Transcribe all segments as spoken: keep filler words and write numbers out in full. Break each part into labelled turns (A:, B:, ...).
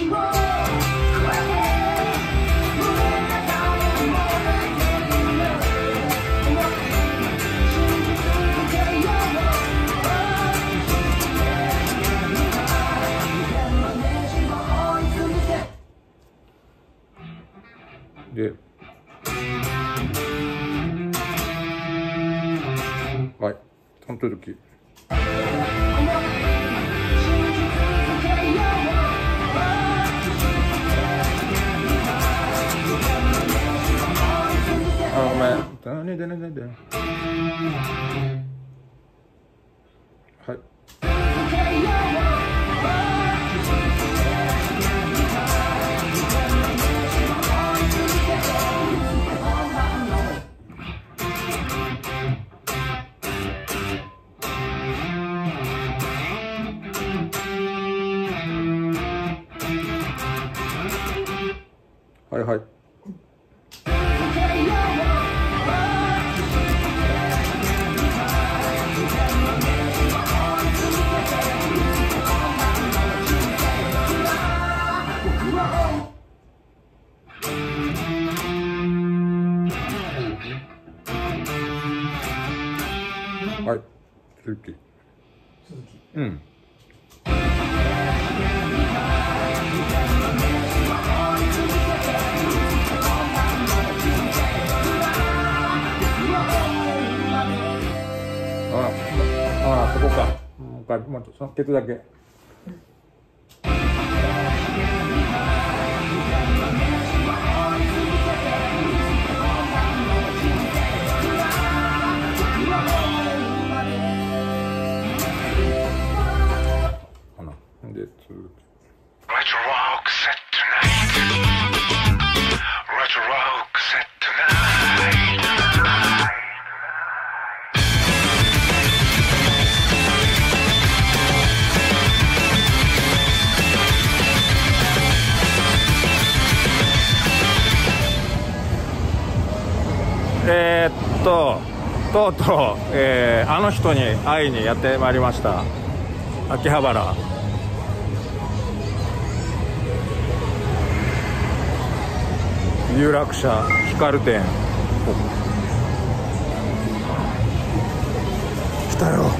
A: で、はい、その時。あ、ごめん。だねだねだね。はい。はいはい。はい、続き。
B: 続き。
A: うん。ああ、ああ、そこか。もう一回、もうそのケツだけ。かな。で、続き。
C: Retro rock set tonight. Retro rock set tonight.
A: えー、っととうとう、えー、あの人に会いにやってまいりました。秋葉原。有楽者光店。来たよ。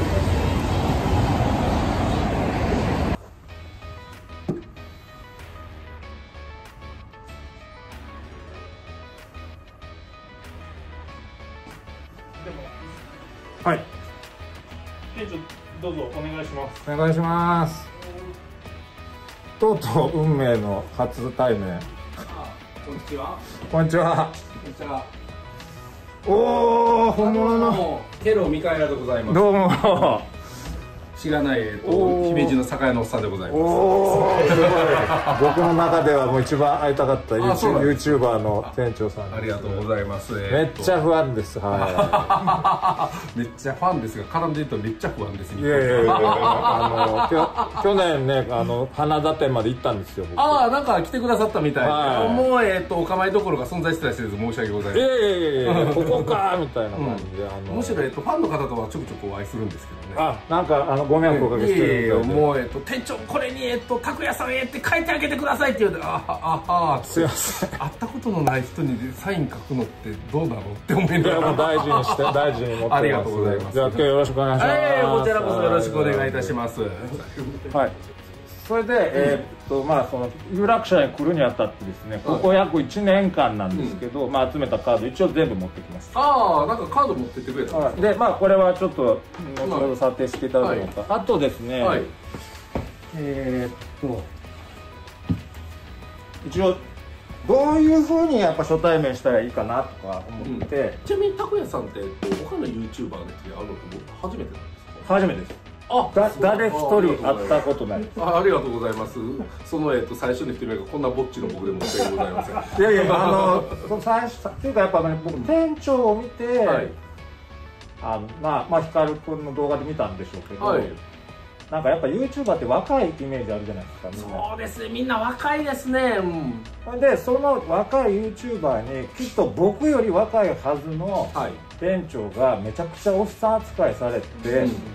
A: はい。
B: 店長どうぞお願いします。
A: お願いします。とうとう運命の初対面。
B: こんにちは。
A: こんにちは。
B: こんにちは。
A: おお、本物の。
B: ケロミカエラでございます。
A: どうも。
B: 知らない、えっと、姫路の酒屋のおっさんでございます。
A: おお、すごい。僕の中ではもう一番会いたかったユーチューバーの店長さん。
B: ありがとうございます。
A: めっちゃ不安です。は
B: い。めっちゃファンですが、絡んでるとめっちゃ不安です。
A: いやいやいや、あの去年ね、あの花田店まで行ったんですよ。
B: ああ、なんか来てくださったみたい。もうえっとお構いどころが存在してらっしゃる申し訳ございません。
A: いやいやいや、ここかみたいな感じで、
B: むしろえっとファンの方とはちょくちょくお会いするんですけどね。
A: あ、なんかあのご迷惑をおかけしてるみたいで。
B: もうえっと店長これにえっと拓也さんへって書いてあげてくださいって言うて、ああああ、
A: すいません。
B: 会ったことのない人にサイン書くのってどうなのって思いながら。
A: 大事にして大事に持ってます。
B: ありがとうございます。
A: じゃあ今日よろしくお願いします。
B: はい、こちらこそよろしくお願いいたします。
A: はい。それで、えー、っとまあその有楽者に来るにあたってですね、ここ約いちねんかんなんですけど、うん、まあ集めたカード一応全部持ってきました。
B: ああ、なんかカード持ってってくれたんです
A: で、まあこれはちょっと後ほど査定していただこうか、はい、あとですね、はい、えー、っと一応どういうふうにやっぱ初対面したらいいかなとか思って、うん、
B: ちなみに拓也さんって他の ユーチューバーの人で会うのって初めてなんですか？
A: 初めてです。あ、だ誰一人会ったことない。
B: あ、ありがとうございます。そのえっと最初に言ってみればこんなぼっちの僕でも申し訳ございません。
A: いやいや、あの最初っていうかやっぱね、僕店長を見て、はい、あのまあまあ光君の動画で見たんでしょうけど、はい、なんかやっぱ ユーチューバーって若いイメージあるじゃないですか。みんな
B: そうですね、みんな若いですね。
A: うん、でその若い ユーチューバーにきっと僕より若いはずの店長がめちゃくちゃおっさん扱いされて。うん、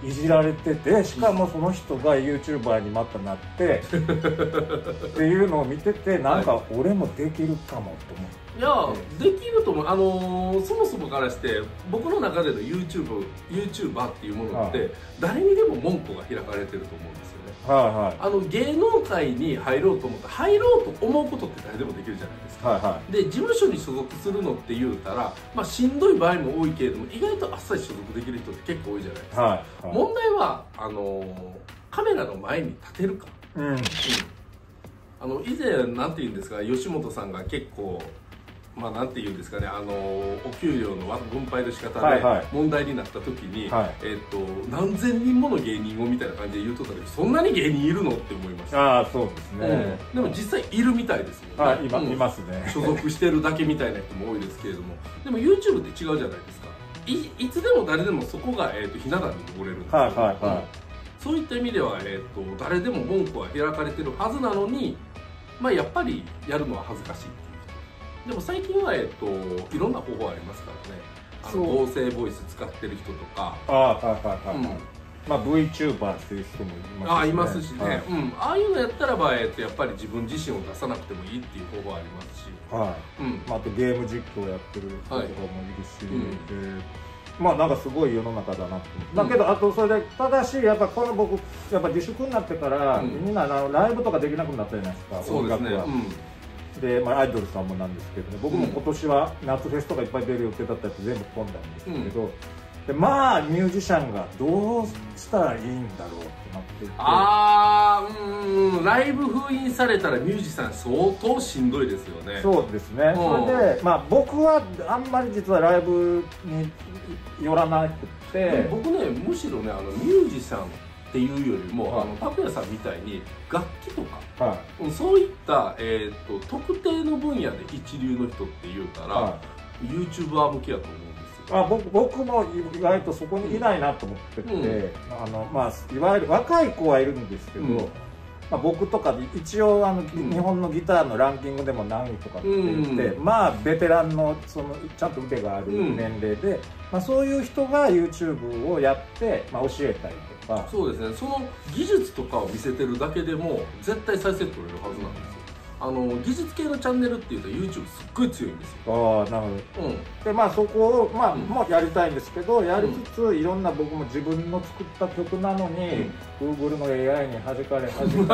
A: いじられてて、しかもその人が YouTuber にまたなってっていうのを見てて、なんか俺もできるかもと思って。
B: いや、できると思う。あのー、そもそもからして僕の中での YouTube、YouTuber っていうものって、はい、誰にでも門戸が開かれてると思うんですよね。はいはい、あの芸能界に入ろうと思ったら入ろうと思うことって誰でもできるじゃないですか。はいはい、で事務所に所属するのって言うたら、まあ、しんどい場合も多いけれども意外とあっさり所属できる人って結構多いじゃないですか。はいはい、問題はあのー、カメラの前に立てるか。うん、うん、あの以前なんて言うんですか、吉本さんが結構まあなんて言うんですかね、あのお給料の分配の仕方で問題になった時に、はいはい、えっと何千人もの芸人をみたいな感じで言うとったけど、そんなに芸人いるのって思いました。
A: ああそうですね、
B: うん、でも実際いるみたいですよね。
A: あ今、うん、いますね。
B: 所属してるだけみたいな人も多いですけれども、でも YouTube って違うじゃないですか。 い, いつでも誰でもそこが、えー、とひな壇に登れるんですよ。はいはいはい、うん、そういった意味では、えー、と誰でも門戸は開かれてるはずなのに、まあやっぱりやるのは恥ずかしい。でも最近は、えっと、いろんな方法ありますからね。あの合成ボイス使ってる人とか、
A: ああはいはいはい、うん、まあ VTuber っていう人もいますしね。
B: ああいますしね、はい、うん、ああいうのやったらば、えっと、やっぱり自分自身を出さなくてもいいっていう方法ありますし、はい、うん、
A: まあ、あとゲーム実況やってる人とかもいるし、はい、うん、でまあなんかすごい世の中だなって、うん、だけどあとそれでただしやっぱこの僕やっぱ自粛になってから、うん、みんなあのライブとかできなくなったじゃないですか。
B: そうですね、
A: でまあ、アイドルさんもなんですけどね、僕も今年は夏フェスとかいっぱい出る予定だったやつ全部飛んだんですけど、うん、でまあミュージシャンがどうしたらいいんだろうってなっていて、
B: ああうん、ライブ封印されたらミュージシャン相当しんどいですよね。
A: そうですね、うん、それで、まあ、僕はあんまり実はライブに寄らなくて、
B: 僕ねむしろねあのミュージシャンっていうよりも、はい、あの拓哉さんみたいに楽器とか、はい、そういった、えー、と特定の分野で一流の人っていうたら、はい、YouTuber 向きやと思うんですよ。
A: あ 僕, 僕も意外とそこにいないなと思ってて、うん、あのまあ、いわゆる若い子はいるんですけど、うん、まあ、僕とか一応あの、うん、日本のギターのランキングでも何位とかって言って、うん、まあベテランのそのちゃんと腕がある年齢で、うん、まあ、そういう人が YouTube をやって、まあ、教えたりとか。
B: そうですね、その技術とかを見せてるだけでも絶対再生取れるはずなんですよ。あの技術系のチャンネルっていうと YouTube すっごい強いんですよ。
A: ああなるほど、うん、でまあそこを、まあ、うん、もうやりたいんですけど、やりつつ、うん、いろんな僕も自分の作った曲なのに、うん、Google の エーアイ に弾かれ弾かれっていう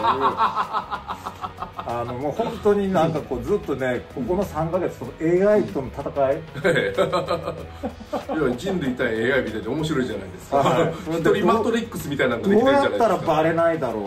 A: あのもう本当になんかこうずっとねここのさんかげつその エーアイ との戦い
B: いや人類対 エーアイ みたいで面白いじゃないですか、はい、一人マトリックスみたいなのができてるじゃないですか。
A: どうやったらバレないだろう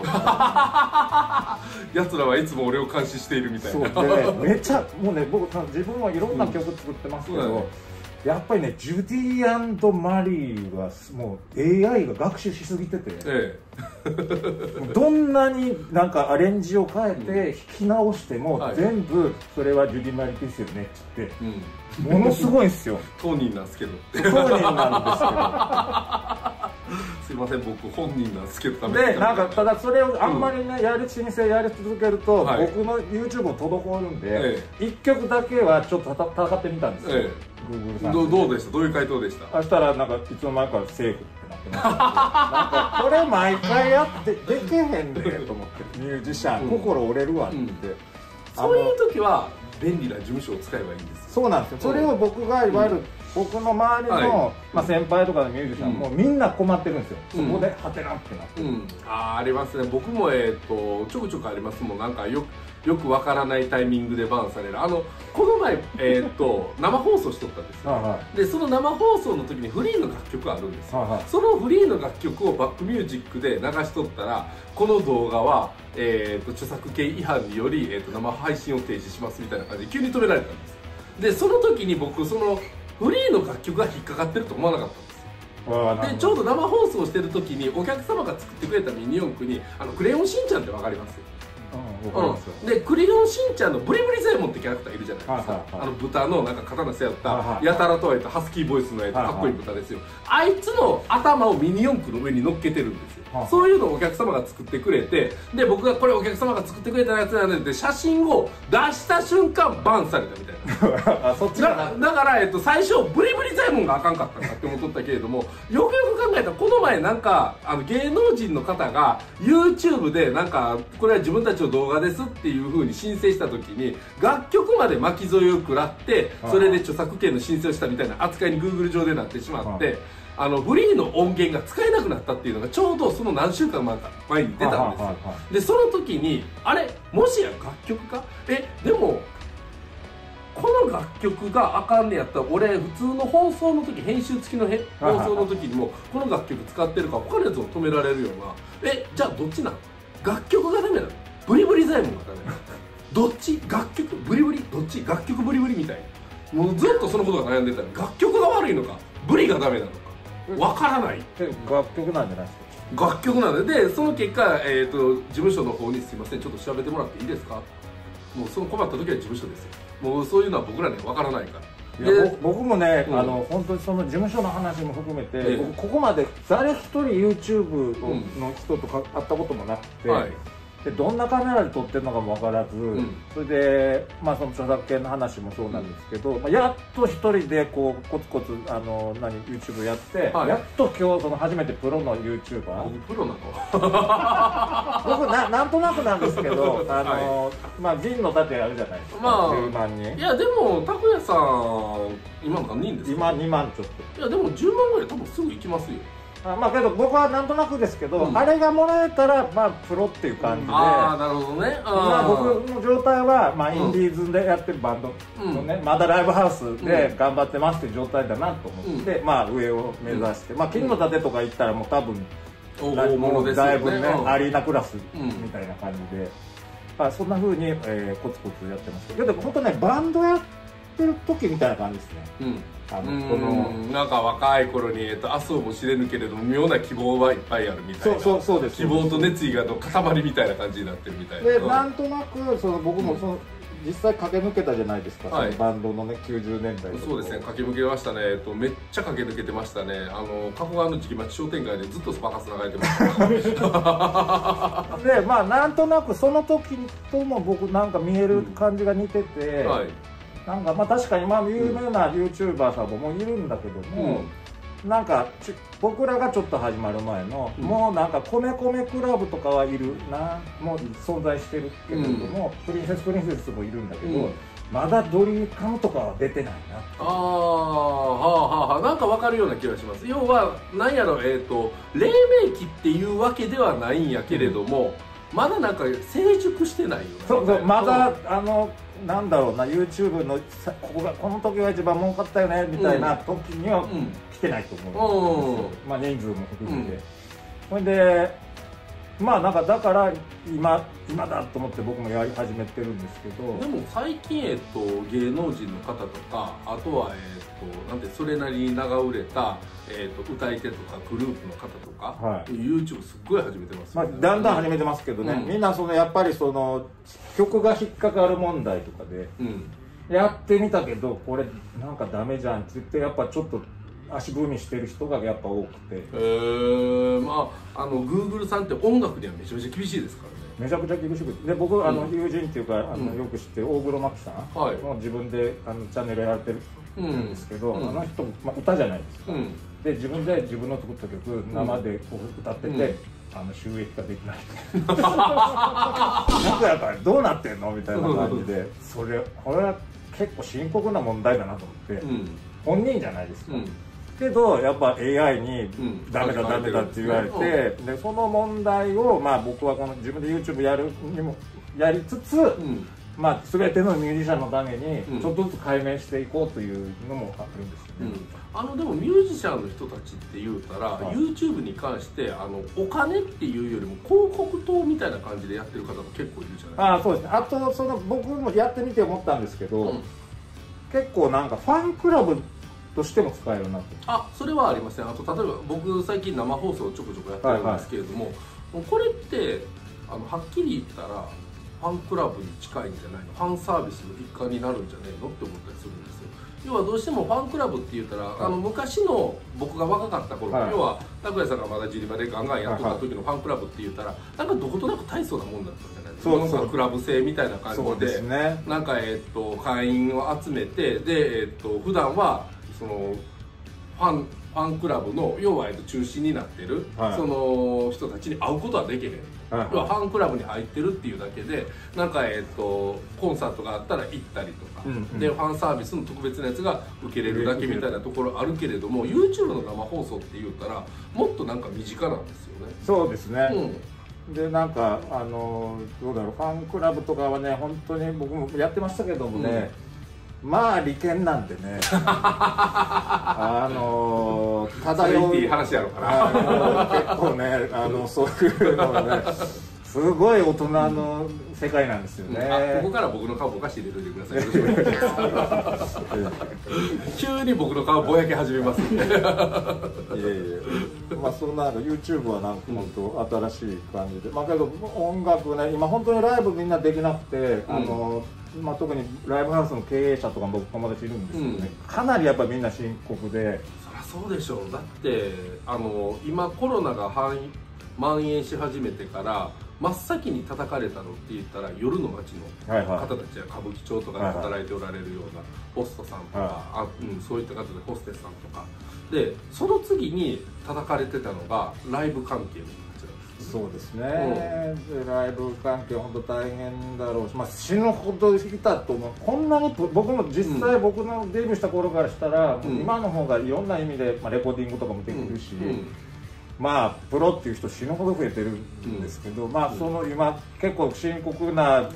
B: やつらはいつも俺を監視しているみたいな。
A: そうで、ね、めちゃもうね僕自分はいろんな曲作ってますけど、うんね、やっぱりねジュディ&マリーはもう エーアイ が学習しすぎてて、ええ、どんなになんかアレンジを変えて弾き直しても、うん、全部それはジュディ・マリーですよねって言って、うん、ものすごいんですよ。
B: 当人なんですけど
A: 当人なんですけど
B: すいません僕本人なんですけど
A: でなんかただそれをあんまりね、うん、やる申請やり続けると、はい、僕の YouTube も滞るんで、ええ、いっきょくだけはちょっと戦ってみたんですよ、ええ、Google さん
B: ど, どうでしたどういう回答でした？
A: そしたらなんかいつの間にかセーフってなってましたなんかこれ毎回やってできへんねと思ってミュージシャン、うん、心折れるわって、うん、
B: そういう時は便利な事務所を使えばいいんですよ。
A: そうなんですよ。それを僕がいわゆる、うん、僕の周りの、はい、まあ、先輩とかのミュージシャンも、うん、みんな困ってるんですよ、うん、そこでハテナってなって、うん、
B: あ, ありますね。僕も、えー、とちょくちょくありますもん。なんかよよくわからないタイミングでバンされる。あのこの前、えー、と生放送しとったんですよはい、でその生放送の時にフリーの楽曲あるんですよ、はい、そのフリーの楽曲をバックミュージックで流しとったらこの動画は、えー、と著作権違反により、えー、と生配信を停止しますみたいな感じで急に止められたんです。でその時に僕そのフリーの楽曲が引っかかってると思わなかったんですよ。でちょうど生放送してる時にお客様が作ってくれたミニ四駆にあのクレヨンしんちゃんって分かりますよ。うん、でクレヨンしんちゃんのブリブリゼーモンってキャラクターいるじゃないですか。あの豚のなんか刀背負ったやたらとは言ったハスキーボイスのやつかっこいい豚ですよ。あいつの頭をミニ四駆の上に乗っけてるんですよ。そういうのをお客様が作ってくれて、で僕がこれお客様が作ってくれたやつなんで写真を出した瞬間バンされたみたいな。
A: あそっちかな。
B: だだから、えっと、最初ブリブリ左衛門があかんかったんかって思っとったけれども、よくよく考えたらこの前なんかあの芸能人の方が YouTube でなんかこれは自分たちの動画ですっていう風に申請した時に楽曲まで巻き添えを食らってそれで著作権の申請をしたみたいな扱いに Google 上でなってしまって、あのフリーの音源が使えなくなったっていうのがちょうどその何週間前に出たんですよ。でその時にあれもしや楽曲かえでもこの楽曲があかんねやったら俺普通の放送の時編集付きのへ放送の時にもこの楽曲使ってるから他のやつも止められるようなえじゃあどっちなの楽曲がダメなのブリブリ左衛門がダメなのどっち楽曲ブリブリどっち楽曲ブリブリみたいなもうずっとそのことが悩んでたら楽曲が悪いのかブリがダメなのかわからない
A: 楽曲なんじゃないです
B: か楽曲なんででその結果、えー、と事務所の方にすいませんちょっと調べてもらっていいですかもうその困った時は事務所ですよもうそういうのは僕らにはわからないから
A: いや僕もね、うん、あの本当にその事務所の話も含めて、えー、僕ここまで誰一人 YouTube の人とか会ったこともなくて、うんはいでどんなカメラで撮ってるのかも分からず、うん、それで、まあ、その著作権の話もそうなんですけど、うんまあ、やっと一人でこうコツコツあの何 YouTube やって、はい、やっと今日その初めてプロの YouTuber
B: 僕プロなの
A: 僕 な, なんとなくなんですけどあの、はい、まあ銀の盾あるじゃないですか、まあ、じゅうまんにん
B: いやでも拓哉さん今何人ですか
A: 今にまんちょっと
B: いやでもじゅうまんぐらい多分すぐ行きますよ
A: あまあけど僕はなんとなくですけど、うん、あれがもらえたらまあプロっていう感じで、うん、
B: ああなるほどね
A: まあ僕の状態は、まあ、インディーズでやってるバンドのね、うん、まだライブハウスで頑張ってますっていう状態だなと思って、うん、まあ上を目指して、うん、まあ金の盾とか行ったらもう多分、うん、大物ですよね、だいぶね、うん、アリーナクラスみたいな感じで、まあ、そんな風に、えー、コツコツやってますけどでも本当ねバンドやってる時みたいな感じですね、うん
B: あのこのなんか若い頃に、えっと、明日をも知れぬけれども妙な希望はいっぱいあるみたいな
A: そうそうそうです
B: 希望と熱意がの塊みたいな感じになってるみたいな
A: でなんとなくその僕もその、うん、実際駆け抜けたじゃないですか、はい、そのバンドのねきゅうじゅうねんだいとか
B: そうですね駆け抜けましたね、えっと、めっちゃ駆け抜けてましたねあの加古川の時期町商店街でずっとスパカス流れてました
A: でまあなんとなくその時とも僕なんか見える感じが似てて、うんはいなんかまあ確かにまあ有名な YouTuber さんもいるんだけども、うん、なんか僕らがちょっと始まる前の、うん、もうなんかコメコメクラブとかはいるなもう存在してるけれども、うん、プリンセスプリンセスもいるんだけど、うん、まだドリカムとかは出てないな
B: ああはあはあなんか分かるような気がします要はなんやろえっ、ー、と黎明期っていうわけではないんやけれども、うん、まだなんか成熟してないよね
A: そうそうまだあのなんだろうな YouTube のここがこの時が一番儲かったよねみたいな時には来てないと思うんですよ、うん、まあ人数も含めて、そ、うん、れでまあなんかだから今今だと思って僕もやり始めてるんですけど
B: でも最近、えっと、芸能人の方とかあとは、えっと、なんてそれなりに名が売れた、えっと、歌い手とかグループの方とか、はい、YouTube すっごい始めてますよね、
A: まあ、だんだん始めてますけどね、うん、みんなそのやっぱりその曲が引っかかる問題とかで、うん、やってみたけどこれなんかダメじゃんって言ってやっぱちょっと足踏みしてる人がやっぱ多くてへ
B: えー、まああの Google さんって音楽にはめちゃめちゃ厳しいですからね
A: めちゃくちゃ厳しくてで僕、うん、あの友人っていうかあの、うん、よく知ってる大黒摩季さん、はい、もう自分であのチャンネルやられてるんですけど、うん、あの人、まあ、歌じゃないですか、うん、で自分で自分の作った曲生でこう歌ってて、うんあの収益化できないなんかやっぱりどうなってんのみたいな感じでそれこれは結構深刻な問題だなと思って、うん、本人じゃないですか、うん、けどやっぱ エーアイ にダメだダメだって言われて、うん、でその問題をまあ僕はこの自分で YouTube やるにもやりつつ、うんまあ、全てのミュージシャンのためにちょっとずつ解明していこうというのもあるんですよね、うん、
B: あのでもミュージシャンの人たちって言うたら、はい、YouTube に関してあのお金っていうよりも広告塔みたいな感じでやってる方も結構いるじゃないですか。
A: あそうですね。あとその僕もやってみて思ったんですけど、うん、結構なんかファンクラブとしても使えるなと。
B: あそれはありません、ね、あと例えば僕最近生放送をちょこちょこやってるんですけれども、はいはい、これってあのはっきり言ったらあファンクラブに近いんじゃないの、ファンサービスの一環になるんじゃねえのって思ったりするんですよ。要はどうしてもファンクラブって言ったら、はい、あの昔の僕が若かった頃、はい、要は拓哉さんがまだジリバでガンガンやっとった時のファンクラブって言ったら、なんかどことなく大層なもんだったんじゃないですか。そうそう、クラブ制みたいな感じ で, そうです、ね、なんか、えー、っと会員を集めて、で、えー、っと普段はそのファンファンクラブの要は、えっと、中心になってる、はい、その人たちに会うことはできへん、はい、要はファンクラブに入ってるっていうだけで、なんか、えっと、コンサートがあったら行ったりとか、うんうん、でファンサービスの特別なやつが受けれるだけみたいなところあるけれども、 YouTube の生放送って言ったらもっとなんか身近なんですよね。
A: そうですね、うん、でなんかあのどうだろう、ファンクラブとかはね、本当に僕もやってましたけどもね、うん、まあ利権なんでねあの
B: 漂ういい話やろうかな
A: 結構ね、あのそういうのがねすごい大人の世界なんですよね、うん、
B: あ、ここから僕の顔ぼかして入れといてください。よろしくお願いします急に僕の顔ぼやけ始めますんでいやいや、
A: まあそんな YouTube はなんか本当新しい感じで、まあけど音楽ね、今本当にライブみんなできなくて、うん、あのまあ、特にライブハウスの経営者とか僕友達いるんですけどね、うん、かなりやっぱみんな深刻で。
B: そりゃそうでしょう。だってあの今コロナが蔓延し始めてから真っ先に叩かれたのって言ったら、夜の街の方たちや歌舞伎町とかで働いておられるようなホストさんとか、はいはい、あ、うん、そういった方でホステスさんとかで、その次に叩かれてたのがライブ関係の人たちなんです。
A: そうですね、うん、でライブ関係本当大変だろうし、まあ、死ぬほどいたと思う。こんなに僕も実際僕のデビューした頃からしたら、うん、今の方がいろんな意味で、まあ、レコーディングとかもできるし、うんうん、まあプロっていう人死ぬほど増えてるんですけど、うん、まあその今結構深刻な、うん、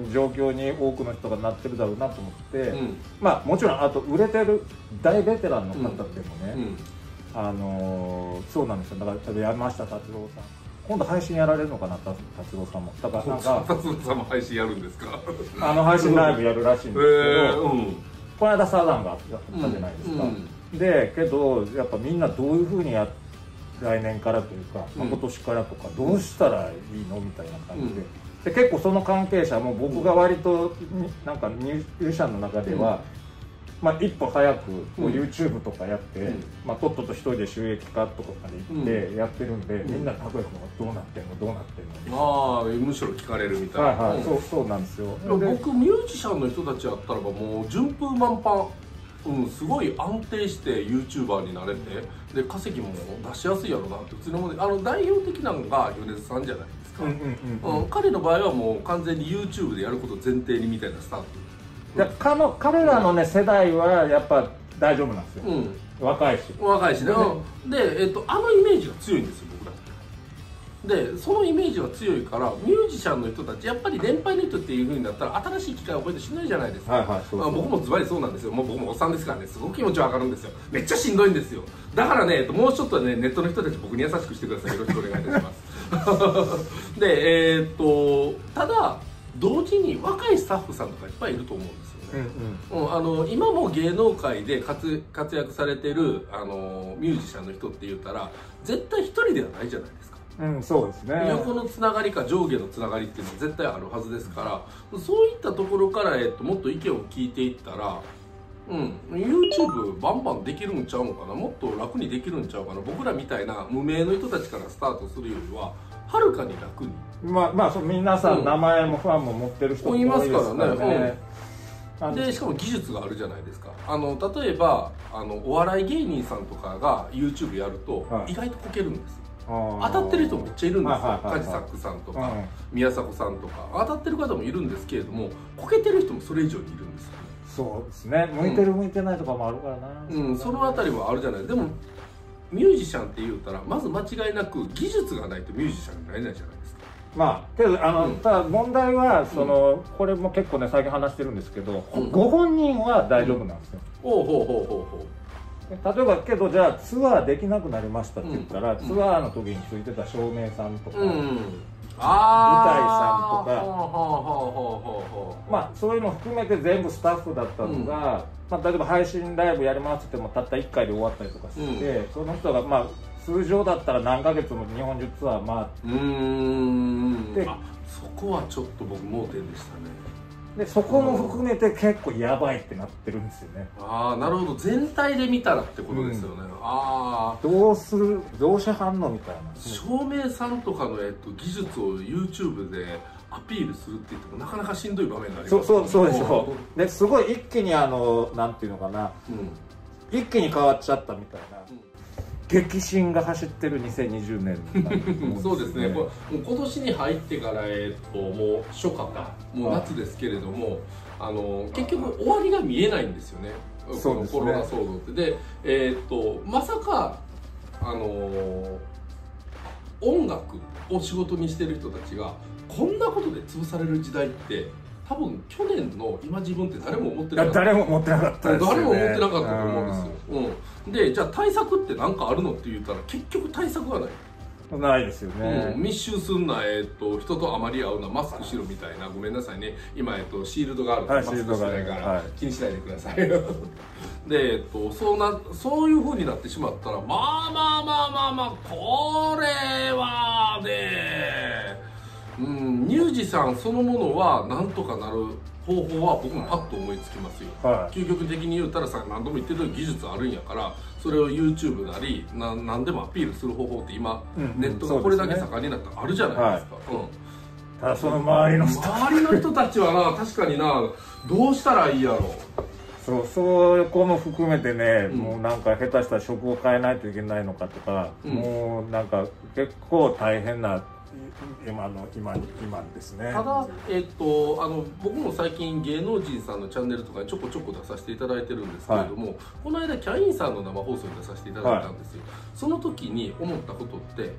A: 状況に多くの人がなってるだろうなと思って、うん、まあもちろんあと売れてる大ベテランの方っていうのもね、うんうん、あのー、そうなんですよ。だから例えば山下達郎さん、今度配信やられるのかな、達郎さんも。だからなんか
B: 達郎さんも配信やるんですか
A: あの配信ライブやるらしいんですけど、えーうん、この間サザンがあったじゃないですか、うんうん、でけどやっぱみんなどういうふうにやって来年からというか、まあ、今年からとかどうしたらいいのみたいな感じで、うん、で結構その関係者も僕が割となんかミュージシャンの中では、うん、まあ、一歩早くこう YouTube とかやって、うん、まあ、とっとと一人で収益化とかまで行ってやってるんで、うん、みんな拓哉君はどうなってんのどうなってんの、
B: ああ、むしろ聞かれるみたいな、
A: はいはい、うん、そうそうなんですよ。
B: 僕ミュージシャンの人たちやったらばもう順風満帆、うん、すごい安定して YouTuber になれて、で稼ぎも出しやすいやろうなって普通に思う。あの代表的なのが米津さんじゃないですか。うんうんうんうん、彼の場合はもう完全に YouTube でやることを前提にみたいなスタート。
A: いや、かの彼らのね、世代はやっぱ大丈夫なんですよ、うん、若いし
B: 若いしね、うん、で、えっと、あのイメージが強いんですよ僕ら。でそのイメージが強いからミュージシャンの人たちやっぱり年配の人っていう風になったら新しい機会を覚えてしないじゃないですか。はいはい、そうそう、まあ、僕もズバリそうなんですよ。もう僕もおっさんですからね、すごく気持ちわかるんですよ。めっちゃしんどいんですよ。だからね、もうちょっとねネットの人たち僕に優しくしてください。よろしくお願いいたしますで、えー、っとただ同時に若いスタッフさんとかいっぱいいると思うんですよね。うんうんうん、あの今も芸能界で 活, 活躍されてるあのミュージシャンの人って言ったら絶対一人ではないじゃないですか。
A: うん、そうですね。
B: 横のつながりか上下のつながりっていうのは絶対あるはずですから、そういったところから、えっと、もっと意見を聞いていったら、うん、YouTube バンバンできるんちゃうのかな、もっと楽にできるんちゃうかな。僕らみたいな無名の人たちからスタートするよりははるかに楽に、
A: まあまあそう、皆さん名前もファンも持ってる人も
B: いますからね。うん、でしかも技術があるじゃないですか。あの例えばあのお笑い芸人さんとかが YouTube やると、はい、意外とこけるんです。当たってる人めっちゃいるんですよ。カジサックさんとか、うん、宮迫さんとか当たってる方もいるんですけれども、こけてる人もそれ以上にいるんですよね。
A: そうですね、向いてる向いてないとかもあるからな。
B: うん、うん、そのあたりはあるじゃない。でもミュージシャンって言ったらまず間違いなく技術がないとミュージシャンになれないじゃないですか。
A: まあけどあの、うん、ただ問題はその、うん、これも結構ね最近話してるんですけど、うん、ご本人は大丈夫なんですよ。
B: ほうほうほうほうほう。
A: 例えばけどじゃあツアーできなくなりましたって言ったら、うん、ツアーの時についてた照明さんとか、うん、舞台さんとか、まあそういうの含めて全部スタッフだったのが、うん、まあ、例えば配信ライブやりますって言ってもたったいっかいで終わったりとかして、うん、その人がまあ通常だったら何ヶ月も日本中ツアー回って、うーん、
B: でそこはちょっと僕盲点でしたね。
A: でそこも含めて結構やばいってなってるんですよね。
B: ああなるほど、全体で見たらってことですよね、うん、ああ
A: どうするどうし反応みたいな、
B: 照明さんとかの、えっと、技術を YouTube でアピールするって言ってもなかなかしんどい場面があります。
A: そうそうそうでしょう。ですごい一気にあのなんていうのかな、うん、一気に変わっちゃったみたいな、うん、激震が走ってるにせんにじゅうねん
B: そうですね。もう今年に入ってから、えっともう初夏かもう夏ですけれども、あの結局終わりが見えないんですよね、このコロナ騒動って。で、えっとまさかあの音楽を仕事にしてる人たちがこんなことで潰される時代って多分去年の今自分って誰も思ってなかった。
A: 誰も思ってなかったですよね。
B: 誰も思ってなかったと思うんですよ。うん、でじゃあ対策って何かあるのって言ったら結局対策がない。
A: ないですよね、
B: うん、密集すんな、えー、と人とあまり会うな、マスクしろみたいな。ごめんなさいね今、えー、とシールドがあるから、はい、マスクしないから、はい、気にしないでくださいで、えー、とそうなそういう風になってしまったらまあまあまあまあまあこれはね、うん、乳児さんそのものはなんとかなる方法は僕もパッと思いつきますよ、はい、究極的に言うたらさ何度も言ってる技術あるんやからそれを YouTube なりな何でもアピールする方法って今、うん、ネットがこれだけ盛んになったらあるじゃないですか。うん、
A: ただその周りの人
B: 周りの人たちはな確かになどうしたらいいやろう。
A: そうそうこも含めてね、うん、もうなんか下手したら職を変えないといけないのかとか、うん、もうなんか結構大変な今の今今ですね。
B: ただ、えっと、あの僕も最近芸能人さんのチャンネルとかにちょこちょこ出させていただいてるんですけれども、はい、この間キャインさんの生放送に出させていただいたんですよ、はい、その時に思ったことって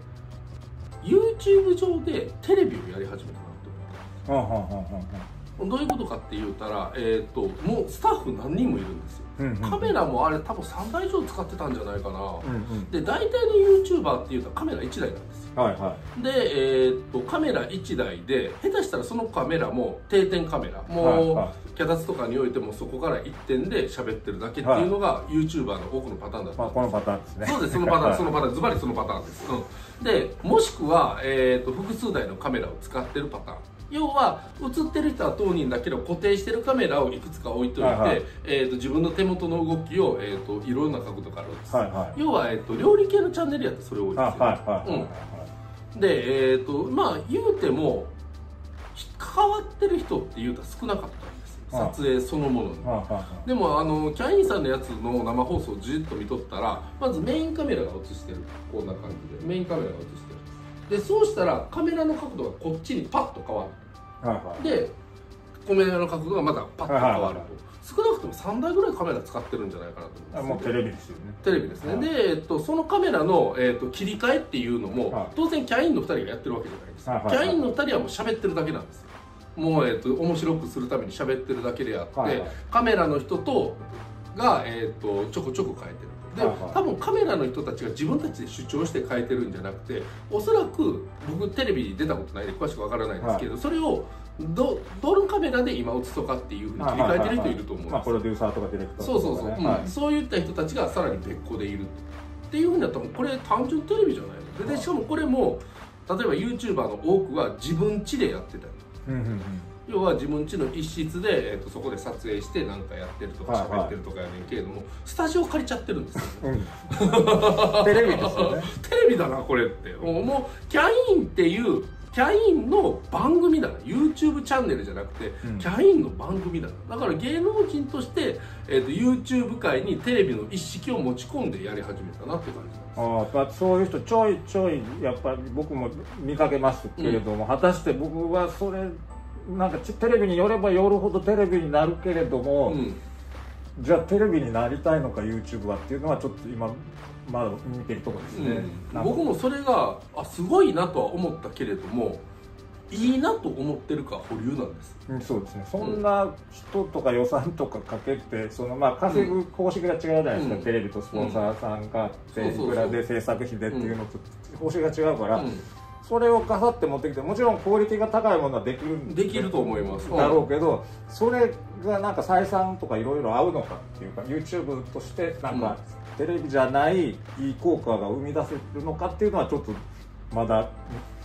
B: YouTube 上でテレビをやり始めたなと思ったんですよ。どういうことかって言うたら、えー、ともうスタッフ何人もいるんですよ、うんうんうん、カメラもあれ多分さんだい以上使ってたんじゃないかな、うんうん、で大体の YouTuber っていうとカメラいちだいなんですよ、はいはい、で、えー、とカメラいちだいで下手したらそのカメラも定点カメラもう、はいはい、脚立とかにおいてもそこからいってんで喋ってるだけっていうのが YouTuber の多くのパターンだったんです、まあ、
A: このパターンですね。
B: そうです、そのパターンそのパターンズバリそのパターンです、うん、でもしくは、えー、と複数台のカメラを使ってるパターン、要は映ってる人は当人だけど固定してるカメラをいくつか置いといて、はいはい、えー、と自分の手元の動きを、えー、といろんな角度から映す、はいはい、要は、えー、と料理系のチャンネルやってそれを多いですよね。で、えー、とまあ言うても関わってる人って言うと少なかったんですよ、撮影そのものに。でもあのキャインさんのやつの生放送をじっと見とったらまずメインカメラが映してる、こんな感じでメインカメラが映してる。でそうしたらカメラの角度がこっちにパッと変わる、はいはい、でカメラの角度がまたパッと変わると、はいはいはい、少なくともさんだいぐらいカメラ使ってるんじゃないかなと思います。
A: もうテレビですよね。
B: テレビですね、はい、で、えっと、そのカメラの、えっと、切り替えっていうのも、はい、当然キャインのふたりがやってるわけじゃないです、はいはいはい、キャインのふたりはもう喋ってるだけなんですよ。もう、えっと、面白くするために喋ってるだけであって、はいはい、カメラの人とが、えっと、ちょこちょこ変えてる。で多分カメラの人たちが自分たちで主張して変えてるんじゃなくて、おそらく僕テレビに出たことないんで詳しくわからないんですけど、はい、それをどどのカメラで今映すとかっていうふうに切り替えてる人いると思うんですよ。
A: プロデューサーとかディレクターとか、ね、
B: そうそうそう、はい、うん、そういった人たちがさらに別個でいるっていうふうになったらこれ単純テレビじゃないので、でしかもこれも例えば YouTuber の多くは自分家でやってたり、うんうんうん、要は自分家の一室で、えー、とそこで撮影して何かやってるとか喋ってるとかやねんけれども、はいはい、スタジオ借りちゃってるんですよ、ね、
A: うん、テレビですよね。
B: テレビだなこれって。もう、もうキャインっていうキャインの番組だな、 YouTube チャンネルじゃなくて、うん、キャインの番組だな。だから芸能人として、えー、と YouTube 界にテレビの一式を持ち込んでやり始めたなって感じなんです。
A: ああ、そういう人ちょいちょいやっぱり僕も見かけますけれども、うん、果たして僕はそれなんかテレビによればよるほどテレビになるけれども、うん、じゃあテレビになりたいのか YouTube はっていうのはちょっと今まだ見てるところですね、
B: うん、僕もそれがあすごいなとは思ったけれどもいいなと思ってるか保留なんです、
A: うん、そうですね。そんな人とか予算とかかけてそのまあ稼ぐ方式が違うじゃないですか、うん、テレビとスポンサーさんがあって、うん、いくらで制作費でっていうのと方式が違うから、うん、それをガサって持ってきてもちろんクオリティが高いものはできる
B: できると思います
A: だろうけど、それがなんか採算とかいろいろ合うのかっていうか YouTube としてなんかテレビじゃないいい効果が生み出せるのかっていうのはちょっとまだ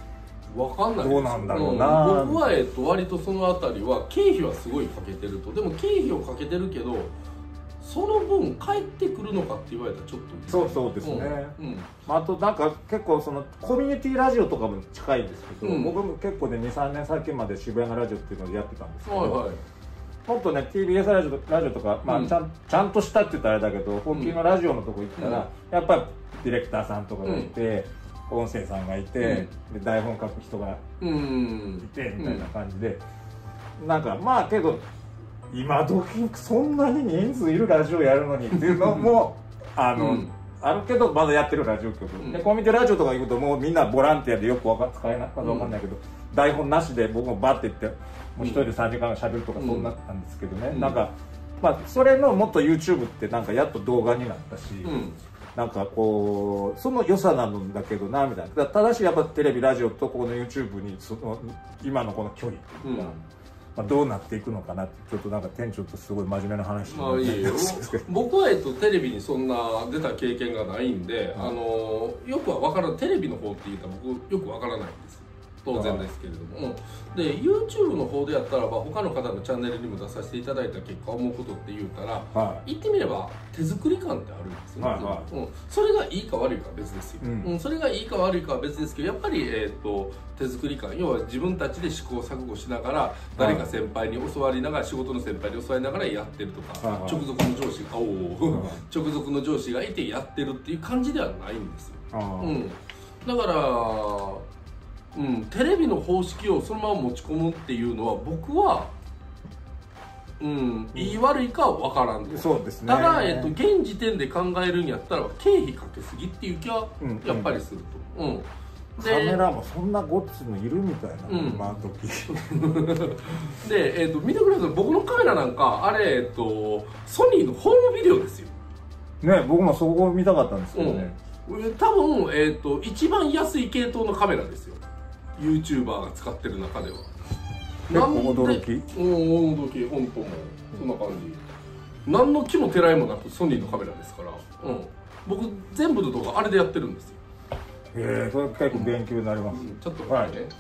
B: わかんないです。
A: どうなんだろうな、
B: うん、僕は、えっと、割とそのあたりは経費はすごいかけてると。でも経費をかけてるけどその分返ってくるのかって言われたらちょっと
A: そうそうですね、
B: うんうん、
A: あとなんか結構そのコミュニティラジオとかも近いんですけど、うん、僕も結構ね にさんねん先まで渋谷のラジオっていうのをやってたんですけど、はいはい、もっとね ティービーエス ラジオ、ラジオとか、まあ、ちゃん、うん、ちゃんとしたって言ったらあれだけど本気のラジオのとこ行ったら、うん、やっぱりディレクターさんとかがいて、うん、音声さんがいて、うん、で台本書く人がいて、うん、みたいな感じで、うん、なんかまあけど今時そんなに人数いるラジオやるのにっていうのもあの、うん、あるけどまだやってるラジオ局、うん、でコミュニティラジオとか行くともうみんなボランティアでよくわか使えないかわかんないけど、うん、台本なしで僕もバッて行ってもう一人でさんじかんしゃべるとかそうなったんですけどね、うん、なんかまあそれのもっと YouTube ってなんかやっと動画になったし、うん、なんかこうその良さなんだけどなみたいな。ただしやっぱテレビラジオとこの YouTube にその今のこの距離っていうか、うん、まあ、どうなっていくのかなってちょっとなんか店長とすごい真面目な話
B: まあいいよ僕は、えっと、テレビにそんな出た経験がないんで、うん、あのよくは分からない。テレビの方って言ったら僕よく分からないんです当然ですけれども、で YouTube の方でやったらば他の方のチャンネルにも出させていただいた結果思うことって言うたら、はい、言ってみれば手作り感ってあるんですよね、はいはい、うん、それがいいか悪いかは別ですよ、うんうん、それがいいか悪いかは別ですけどやっぱり、えー、と手作り感、要は自分たちで試行錯誤しながら誰か先輩に教わりながら、仕事の先輩に教わりながらやってるとか、はいはい、直属の上司がおお、はい、直属の上司がいてやってるっていう感じではないんですよ、うん、だからうん、テレビの方式をそのまま持ち込むっていうのは僕は、うん、いい悪いかは分からんと、
A: そうですね、
B: ただ、えっと、現時点で考えるんやったら経費かけすぎっていう気はやっぱりすると、うんうん、
A: カメラもそんなごっつのいるみたいな、うん、今時
B: で、えっと、見てください。僕のカメラなんかあれ、えっと、ソニーのホームビデオですよ
A: ね。僕もそこを見たかったんですけどね、
B: うん、多分、えっと、一番安い系統のカメラですよYouTuber が使ってる中では。
A: 結構驚き。
B: うん驚き、本当もそんな感じ。何の気もてらいもなくソニーのカメラですから、うん、僕全部の動画あれでやってるんですよ。
A: へえ、それ結構勉強になります、うん、
B: ちょっと待ってね、はい。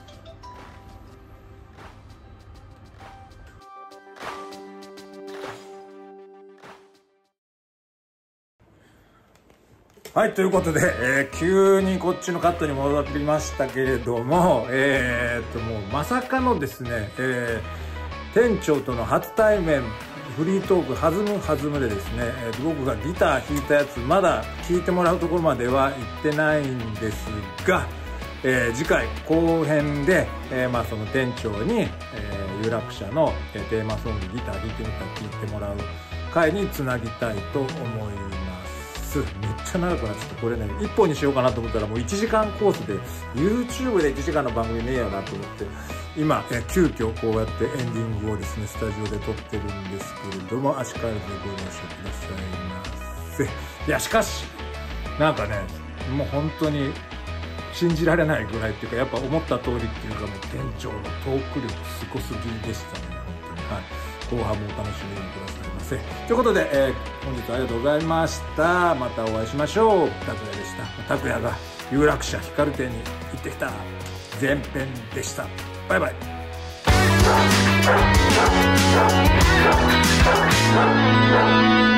A: はい、ということで、えー、急にこっちのカットに戻りましたけれども、えー、っともうまさかのですね、えー、店長との初対面フリートーク弾む弾むでですね、えー、僕がギター弾いたやつまだ弾いてもらうところまでは行ってないんですが、えー、次回後編で、えーまあ、その店長に、えー、有楽者の、えー、テーマソングギター弾いてみたら聴いてもらう回につなぎたいと思います。めっちゃ長くなっちゃって、これねいっぽんにしようかなと思ったらもういちじかんコースで YouTube でいちじかんの番組ねえよなと思って今え急遽こうやってエンディングをですねスタジオで撮ってるんですけれども、足からずご了承くださいませ。いやしかしなんかねもう本当に信じられないぐらいっていうか、やっぱ思った通りっていうかもう店長のトーク力すごすぎでしたね本当に。はい、後半もお楽しみにくださいませ。ということで、えー、本日はありがとうございました。またお会いしましょう。拓也でした。拓也が有楽者光店に行ってきた前編でした。バイバイ。